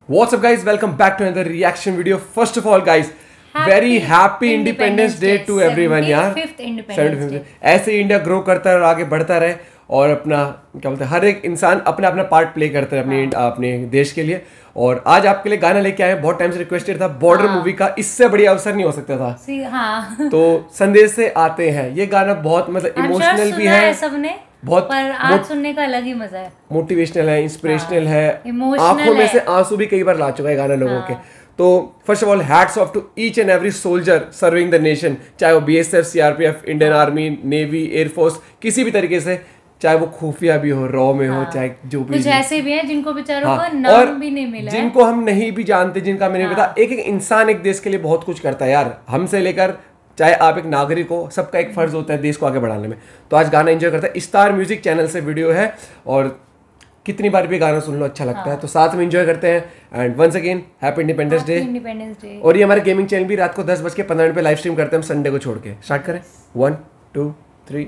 What's up guys, welcome back to another reaction video. First of all guys, very happy Independence Day to everyone यार। 75th ऐसे India grow करता है और आगे बढ़ता रहे और अपना क्या बोलते हैं हर एक इंसान अपना अपना पार्ट प्ले करता है अपने देश के लिए। और आज आपके लिए गाना लेके आए, बहुत टाइम से रिक्वेस्टेड था, बॉर्डर मूवी का, इससे बढ़िया अवसर नहीं हो सकता था। तो संदेश से आते हैं, ये गाना बहुत मतलब इमोशनल भी है सबने, बहुत पर आज सुनने का अलग ही मजा है, मोटिवेशनल है, इंस्पिरेशनल है, आंखों में से आंसू भी कई बार ला चुका है गाना लोगों के। तो first of all hats off to each and every soldier serving the nation, चाहे वो BSF, CRPF, Indian army, navy, air force, किसी भी तरीके से, चाहे वो खुफिया भी हो, रॉ में हो, चाहे जो भी, कुछ ऐसे भी हैं जिनको बेचारों को नाम भी नहीं मिला, जिनको हम नहीं भी जानते, जिनका हमें नहीं पता। एक एक इंसान एक देश के लिए बहुत कुछ करता है यार, हमसे लेकर चाहे आप एक नागरिक हो, सबका एक फर्ज होता है देश को आगे बढ़ाने में। तो आज गाना एंजॉय करते हैं, स्टार म्यूजिक चैनल से वीडियो है और कितनी बार भी गाना सुन लो अच्छा लगता है। तो साथ में एंजॉय करते हैं and once again happy independence day. और ये हमारे गेमिंग चैनल भी रात को 10:15 पे लाइव स्ट्रीम करते हैं हम, संडे को छोड़ के। स्टार्ट करें, 1 2 3।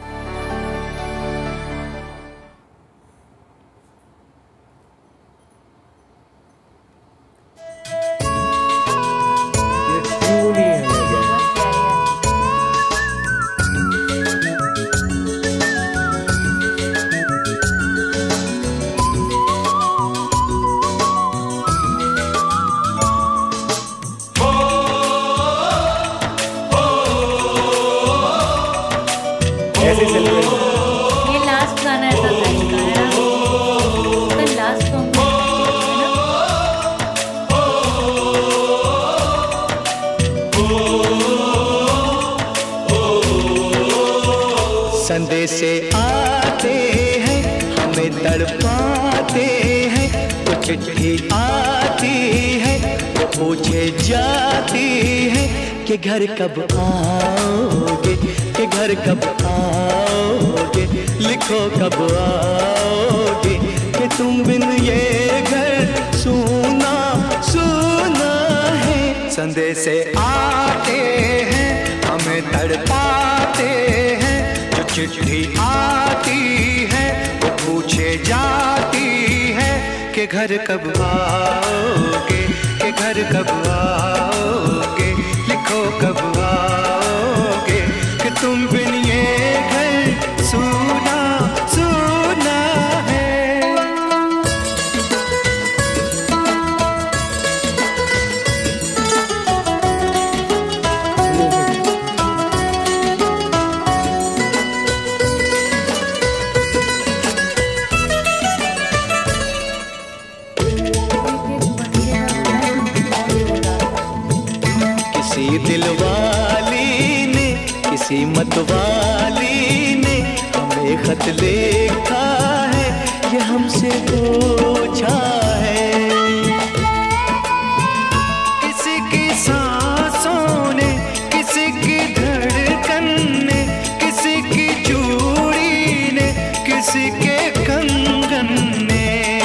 ये लास्ट गाना ऐसा था इसका, है ना? लास्ट सॉन्ग संदेशे आते हैं, हमें तड़पाते हैं, कुछ चिट्ठी आती है, पूछे जाती है कि घर कब आओगे, कि घर कब आओगे, लिखो कब आओगे, कि तुम बिन ये घर सूना सूना है। संदेशे आते हैं, हमें तड़पाते हैं, जो चिट्ठी आती है वो पूछे जाती है कि घर कब आओगे, कि घर कब आओगे, लिखो कब आओगे, कि तुम बिन ये घर सूना सूना है। किसी दिलवाली ने, किसी मतवाली ने हमें खत लिखा है, ये हमसे पूछा है। किसी की सांसों ने, किसी की धड़कन ने, किसी की चूड़ी ने, किसी के कंगन ने,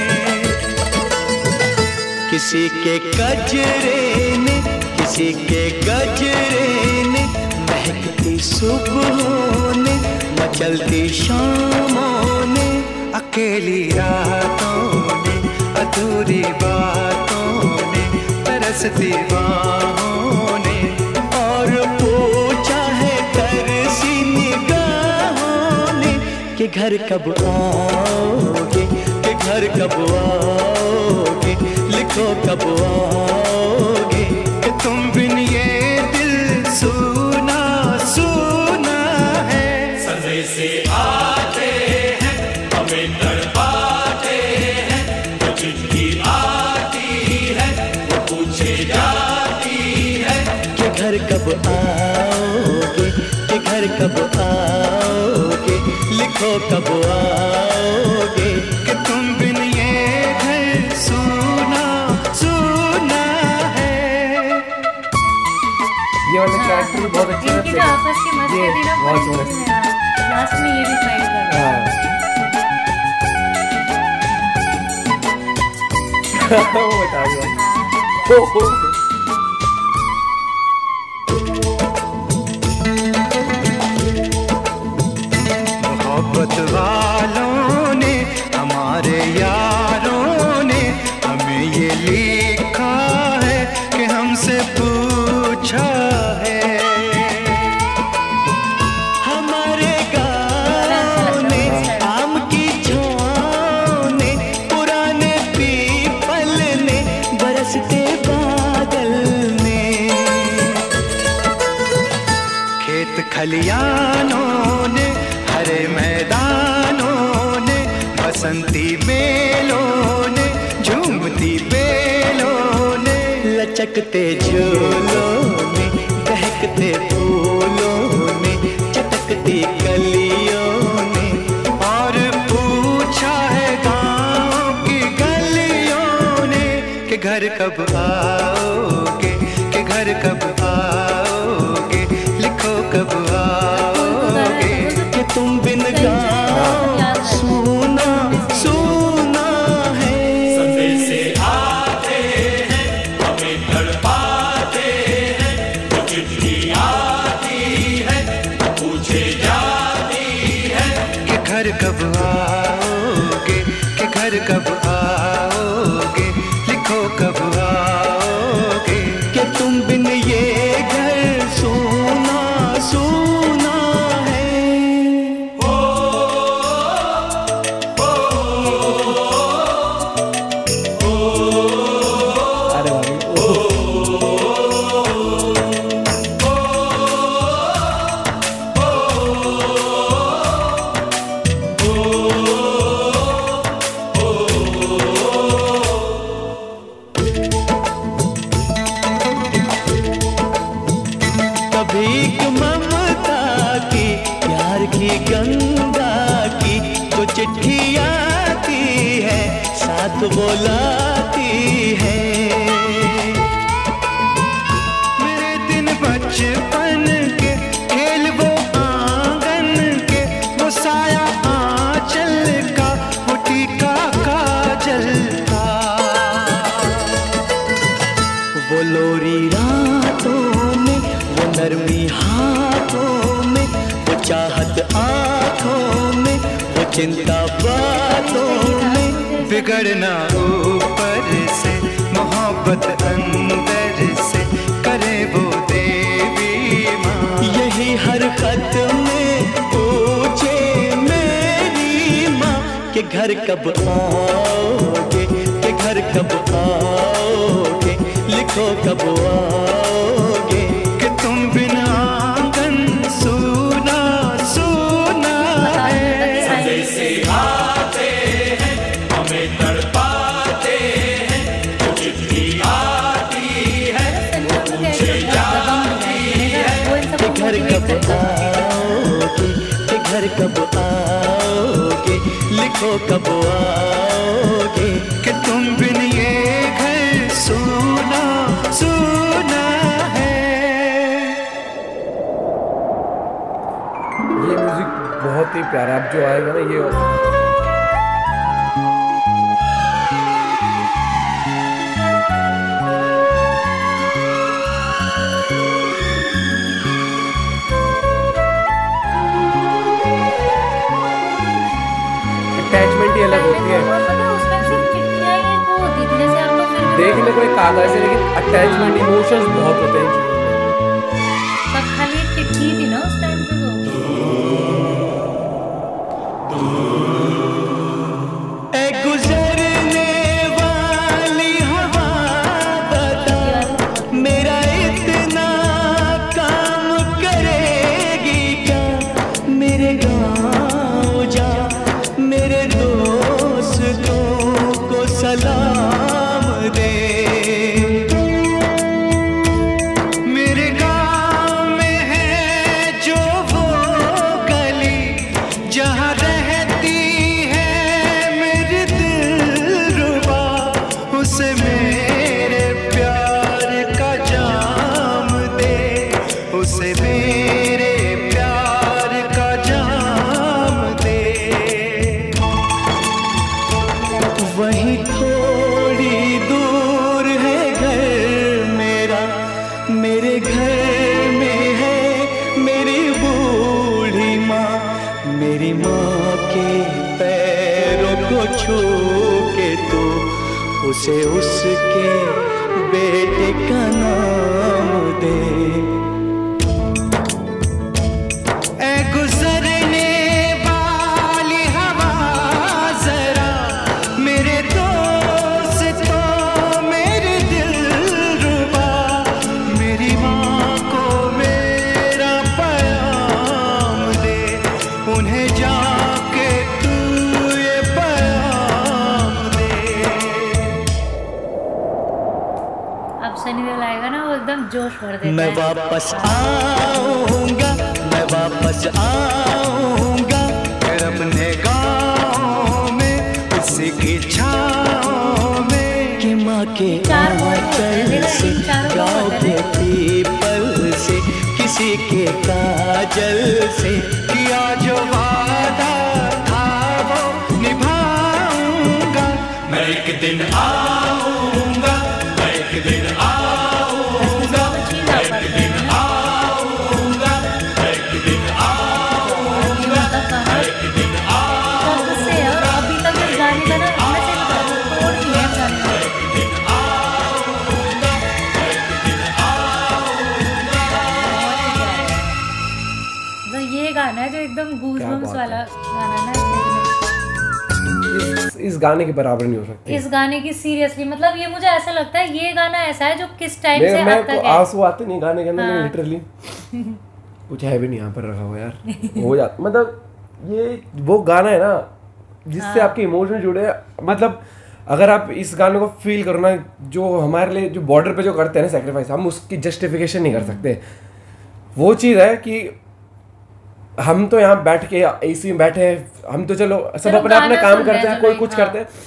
किसी के गजरे ने, किसी के गजरे ने, महकती सुबहों ने, मचलती शामों ने, अकेली रातों ने, अधूरी बातों ने, तरसती बाहों ने, और पूछा है तरसी निगाहों ने कि घर कब आओगे, कि घर कब आओगे, लिखो कब आओगे, कि तुम बिन ये दिल सूना सूना है। संदेशे आते हैं, हमें तड़पाते हैं, जो चिट्ठी आती है वो पूछे जाती है कि घर कब आओगे, कि घर कब आओगे, लिखो कब आओगे, कि तुम बिन ये घर सूना सूना है। ये वाले कैरेक्टर भी बहुत अच्छे हैं, इनकी तो आपस की मस्ती थी ना, बहुत लास्ट में ये भी फाइट कर रहा है। वो बता दिया। मोहब्बत वालों ने, हमारे यारों ने हमें ये खलियानों ने, हरे मैदानों ने, बसंती मेलों ने, झूमती बेलों ने, लचकते झूलों ने, बहकते फूलों ने, चटकती कलियों ने, और पूछा है गाँव की गलियों ने कि घर कब आओगे, कि घर कब आओगे, लिखो कब आओगे, कि तुम बिन गाँव सुना सुना है। संदेशे आते हैं, हमें तड़पाते हैं, वो चिट्ठी आती है, पूछे जाती है कि घर कब आओगे, कि घर कब आओगे, लिखो कब आओगे, कि तुम बिन ये घर सोना सोना है। अरे भाई कभी ममता की, प्यार की गंगा की, तो चिट्ठी आती है, साथ बुलाती है। मेरे दिन बचपन के, खेल वो आंगन के, वो साया आंचल का, वो टीका काजल का, वो लोरी रातों में, वो नरमी हाथों में, वो चाहत आँखों में, वो चिंता बातों में, बिगड़ना ऊपर से, मोहब्बत अंदर से, करे वो देवी माँ। यही हर खत में पूछे मेरी माँ कि घर कब आओगे, कि घर कब आओगे, लिखो कब आओगे, कि तुम बिना आंगन सुना सुना है। संदेशे आते हैं, हमें तड़पाते हैं, वो चिट्ठी आती है, पूछे जाती है कि घर कब आओगे, कि घर कब आओगे, लिखो कब आओगे, कि तुम बिन ये घर सुना सुना है। ये म्यूजिक बहुत ही प्यारा, अब जो आएगा ना ये अटैचमेंट ही अलग होती है। और पता है उसमें सिर्फ चिट्ठियाँ ही वो होती थी, जैसे आप तो फिर देखने को एक कागज है, लेकिन अटैचमेंट इमोशंस बहुत होते हैं इन चीजों में। तब खाली एक चिट्ठी थी ना उस टाइम पे तो। ए गुजरने वाली हवा बता, मेरा इतना काम करेगी क्या, मेरे गाँव जा, मेरे दोस्तों को सलाम दे। मेरे गाँव में है जो वो गली, जहाँ रहती है मेरी दिलरुबा, उसे मेरे प्यार का जाम दे, उसे मेरे प्यार का जाम दे। वहीं थोड़ी दूर है घर मेरा, मेरे घर में है मेरी बूढ़ी माँ, मेरी माँ के पैरों को छू के तू उसे उसके बेटे का नाम दे। ए गुजरने वाली हवा जरा, मेरे दोस्तों मेरे दिलरुबा, मेरी माँ को मेरा प्यार सनी देओल आएगा ना वो एकदम जोश भर देता है। मैं वापस आऊंगा, मैं वापस आऊंगा फिर अपने गाँव में उसी की छाँव में कि माँ के आंचल से गाँव के पीपल से किसी के काजल से किया जो वादा था वो निभाऊंगा। मैं एक दिन आऊंगा, मैं एक दिन आऊंगा, मैं एक दिन आऊंगा, मैं एक दिन आऊंगा, मैं एक दिन आऊंगा। अभी तक इस गाने का ना मैं सही बता रही हूँ, तोड़ नहीं है गाने का। तो ये गाना है जो एकदम गूज़बम्स वाला गाना है ना। इस गाने के बराबर नहीं हो सकती इस गाने की सीरियसली मतलब ये मुझे ऐसा लगता है ये गाना ऐसा है जो किस टाइम से मैं अब तक है। आंसू आते नहीं गाने के अंदर लिटरली कुछ है भी नहीं यहाँ पर रखा हुआ यार हो जाता मतलब ये वो गाना है ना जिससे आपके इमोशन जुड़े हैं। मतलब अगर आप इस गाने को फील करो ना जो हमारे लिए जो बॉर्डर पे जो करते हैं ना सेक्रीफाइस हम उसकी जस्टिफिकेशन नहीं कर सकते। वो चीज़ है कि हम तो यहाँ बैठ के एसी में बैठे हैं हम तो चलो सब अपना अपना काम करते हैं कोई कुछ करते हैं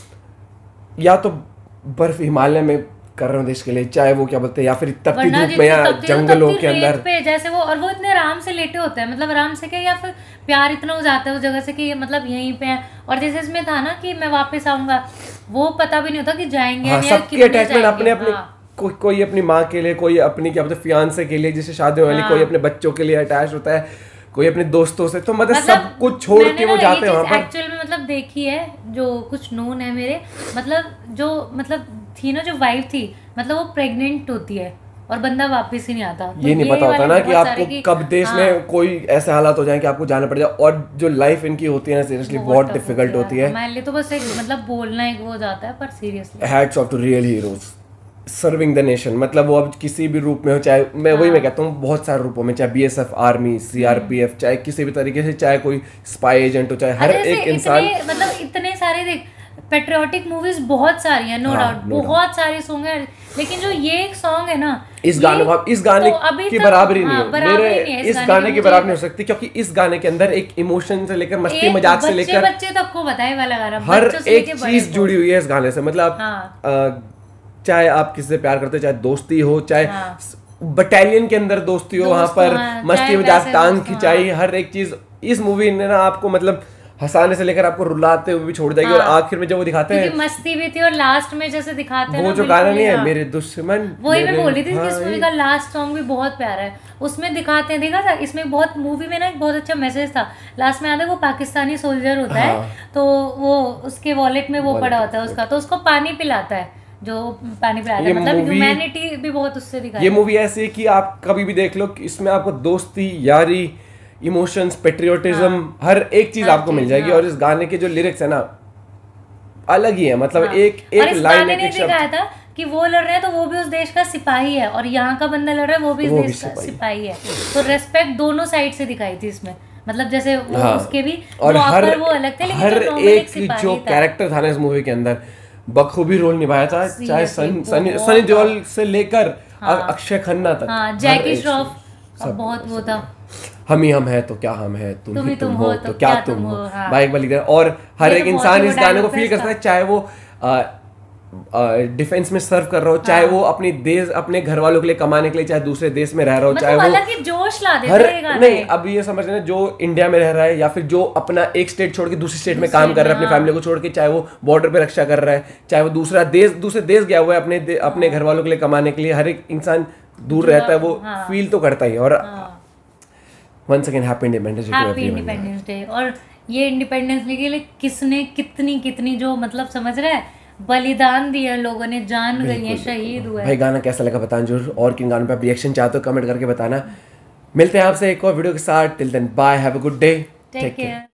या तो बर्फ हिमालय में कर रहे हो देश के लिए चाहे वो क्या बोलते हैं या फिर तपती धूप में या जंगलों के अंदर पे जैसे वो और वो इतने आराम से लेटे होते हैं मतलब आराम से क्या या फिर प्यार इतना हो जाता है उस जगह से कि मतलब यहीं पे है। और जैसे इसमें था ना कि मैं वापस आऊंगा वो पता भी नहीं होता कि जाएंगे या सबकी अटैचमेंट अपने अपने कोई अपनी माँ के लिए कोई अपनी क्या बोलते हैं फियांसे के लिए जिससे शादी वाली कोई अपने बच्चों के लिए अटैच होता है कोई अपने दोस्तों से तो मतलब सब कुछ छोड़ के वो जाते हैं वहाँ पर। एक्चुअल में मतलब देखी है जो कुछ नोन है मेरे मतलब जो मतलब थी ना जो वाइफ थी मतलब वो प्रेग्नेंट होती है और बंदा वापस ही नहीं आता। तो ये नहीं पता होता ना कि आपको कब देश में कोई ऐसे हालात हो जाए कि आपको जाना पड़ जाए और जो लाइफ इनकी होती है ना सीरियसली बहुत डिफिकल्ट होती है। हमारे लिए तो बस एक मतलब बोलना एक वो जाता है पर seriously hats off to real heroes serving the nation. मतलब वो अब किसी भी रूप में हो चाहे मैं कहता हूँ बहुत सारे रूपों में चाहे बीएसएफ आर्मी सीआरपीएफ चाहे किसी भी तरीके से चाहे कोई स्पाई एजेंट हो चाहे हर एक इंसान मतलब इतने सारे देख पेट्रियोटिक मूवीज बहुत सारी हैं नो डाउट बहुत सारे सॉन्ग हैं लेकिन जो ये एक सॉन्ग है ना इस गाने की बराबरी नहीं है मेरे इस गाने की बराबरी नहीं हो सकती क्योंकि इस गाने के अंदर एक इमोशन से लेकर मस्ती मजाक से लेकर बच्चे तक को बताए वाला गाना हर एक चीज जुड़ी हुई है इस गाने से। मतलब चाहे आप किसी से प्यार करते हो चाहे दोस्ती हो चाहे बटालियन के अंदर दोस्ती हो वहां पर मस्ती मजाक टांग खिंचाई हर एक चीज इस मूवी ने ना आपको मतलब हंसाने से लेकर आपको रुलाते हुए भी छोड़ देगी। और आखिर में जब वो दिखाते हैं मस्ती भी थी और लास्ट में जैसे दिखाते हैं वो जो गाना नहीं है मेरे दुश्मन वही मैं बोल रही थी कि इस मूवी का लास्ट सॉन्ग भी बहुत प्यारा है उसमें दिखाते हैं देखा था इसमें बहुत मूवी में ना एक बहुत अच्छा मैसेज था लास्ट में आता है वो पाकिस्तानी सोल्जर होता है तो वो उसके वॉलेट में वो पड़ा होता है उसका तो उसको पानी पिलाता है जो पानी पिलाता है मतलब ह्यूमैनिटी भी बहुत उससे दिखाई। ये मूवी ऐसी है कि आप कभी भी देख लो कि इसमें आपको दोस्ती यारी इमोशंस पेट्रियोटिज्म हर एक चीज आपको मिल जाएगी। और इस गाने के जो लिरिक्स है ना अलग ही है मतलब एक लाइन एक दिखाया था कि वो लड़ रहे हैं तो वो भी उस देश का सिपाही है और यहाँ का बंदा लड़ रहा है वो भी इस देश का सिपाही है तो रेस्पेक्ट दोनों साइड से दिखाई थी इसमें मतलब जैसे वो उसके भी और हर वो अलग थे लेकिन हर एक जो कैरेक्टर था ना इस मूवी के अंदर बखूबी रोल निभाया था चाहे सनी देओल से लेकर अक्षय खन्ना तक जैकी श्रॉफ बहुत वो था हम ही हम है तो क्या हम है तुम ही तुम हो तो क्या तुम हो भाई एक बार लिख और हर एक इंसान इस गाने को फील कर सकता है चाहे वो डिफेंस में सर्व कर रहा हो चाहे वो अपनी देश अपने घर वालों के लिए कमाने के लिए चाहे दूसरे देश में रह रहा हो चाहे वो अलग ही जोश ला देता है गाना नहीं अब ये समझ रहे हैं जो इंडिया में रह रहा है या फिर जो अपना एक स्टेट छोड़ के दूसरी स्टेट में काम कर रहा है अपनी फैमिली को छोड़ के चाहे वो बॉर्डर पे रक्षा कर रहा है चाहे वो दूसरे देश गया हुआ है अपने घर वालों के लिए कमाने के लिए हर एक इंसान दूर रहता है वो फील तो करता ही। और once again happy independence day और ये इंडिपेंडेंस डे के लिए किसने कितनी जो मतलब समझ रहा है बलिदान दिया लोगों ने जान गई है शहीद हुए। भाई गाना कैसा लगा बताना जरूर और किन गानों पे आप रिएक्शन चाहते हो कमेंट करके बताना। मिलते हैं आपसे एक और वीडियो के साथ till then bye have a good day take care.